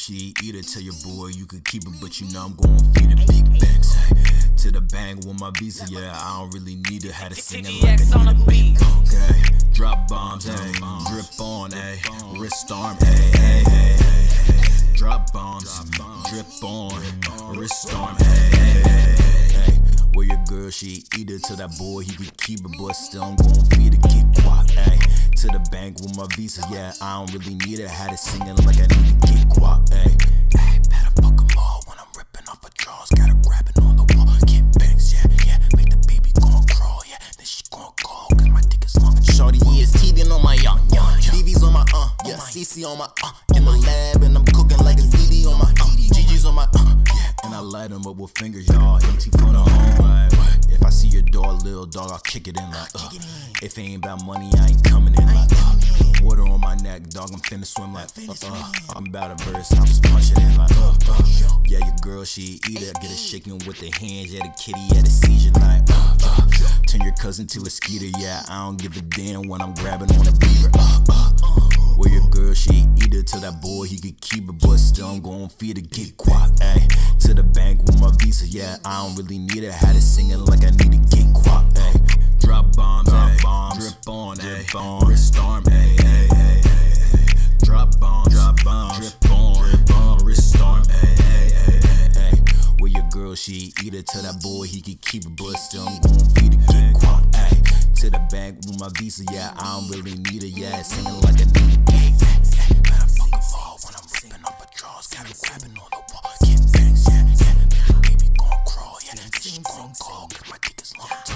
she eat it. Tell your boy you could keep it, but you know I'm gon' feed it. Big banks, hey. To the bank with my visa, yeah, I don't really need it. Had it singing like I need a beat. Okay, drop bombs, hey, drip on, hey, wrist arm, hey, hey, hey, hey. Drop bombs, drip on, wrist arm, hey, hey, hey, hey. Where your girl, she eat it. To that boy, he could keep it, but still I'm gon' feed it. Get guap, hey. To the bank with my visa, yeah, I don't really need it. Had it singing like I need to get guap, hey. Hey, better fuck 'em all when I'm ripping off her drawers. Gotta grab it on the wall, get banks, yeah, yeah. Make the baby gon' crawl, yeah. Then she gon' call, cause my dick is long. Shorty is teething on my young, BB's on my yeah, CC on my in the lab, and I'm cooking like it's DD on my GG's on my yeah. And I light them up with fingers, y'all empty for the home. If I see your dog, little dog, I'll kick it in like If it ain't about money, I ain't coming in like water on my neck, dog, I'm finna swim like I'm about to burst, I'll just punch it in like Yeah, your girl, she eat it. Get it shaking with the hands, yeah, the kitty, yeah, the seizure like Turn your cousin to a skeeter, yeah, I don't give a damn when I'm grabbing on a beaver. Where your girl, she eat it. To that boy, he could keep it, but still I'm gon' feed it. Get guap, ayy. To the bank with my visa, yeah, I don't really need it. Had it singing like I need to get guap, ayy. Drop bombs, drip on, ayy. Wrist arm, ayy, ayy, ayy, ayy. Drop bombs, drip on, wrist arm, ayy, ayy, ayy, ayy. Where your girl, she eat it. To that boy, he could keep it, but still I'm gon' feed it. Get guap, ayy. To the bank with my visa, yeah, I don't really need it, yeah, singing like I need it. Better fuck 'em all when I'm ripping off her drawers. Got her grabbing on the wall, get bangs, yeah, yeah. Make the baby gon' crawl, yeah, then she gon' call, cause my dick is long.